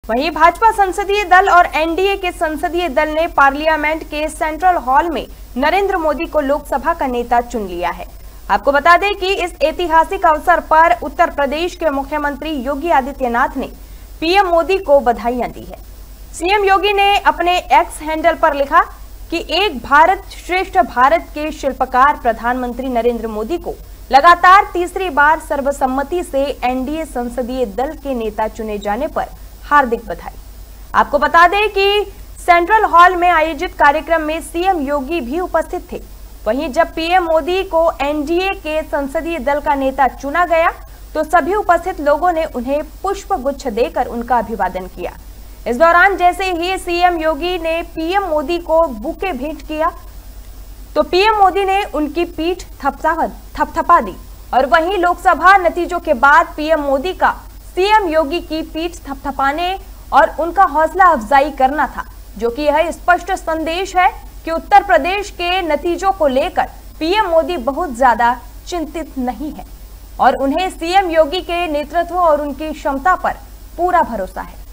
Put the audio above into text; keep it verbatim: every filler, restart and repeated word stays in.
वहीं भाजपा संसदीय दल और एनडीए के संसदीय दल ने पार्लियामेंट के सेंट्रल हॉल में नरेंद्र मोदी को लोकसभा का नेता चुन लिया है। आपको बता दें कि इस ऐतिहासिक अवसर पर उत्तर प्रदेश के मुख्यमंत्री योगी आदित्यनाथ ने पीएम मोदी को बधाइयां दी है। सीएम योगी ने अपने एक्स हैंडल पर लिखा कि एक भारत श्रेष्ठ भारत के शिल्पकार प्रधानमंत्री नरेंद्र मोदी को लगातार तीसरी बार सर्वसम्मति से एनडीए संसदीय दल के नेता चुने जाने पर हार्दिक बधाई। आपको बता दें कि सेंट्रल हॉल में आयोजित कार्यक्रम में सीएम योगी भी उपस्थित थे। वहीं जब पीएम मोदी को एनडीए के संसदीय दल का नेता चुना गया तो सभी उपस्थित लोगों ने उन्हें पुष्प गुच्छ देकर उनका अभिवादन किया। इस दौरान जैसे ही सीएम योगी ने पीएम मोदी को बुके भेंट किया तो पीएम मोदी ने उनकी पीठ थपथपा थपथपा दी और वहीं लोकसभा नतीजों के बाद पीएम मोदी का सीएम योगी की पीठ थपथपाने और उनका हौसला अफजाई करना था, जो कि यह स्पष्ट संदेश है कि उत्तर प्रदेश के नतीजों को लेकर पीएम मोदी बहुत ज्यादा चिंतित नहीं है और उन्हें सीएम योगी के नेतृत्व और उनकी क्षमता पर पूरा भरोसा है।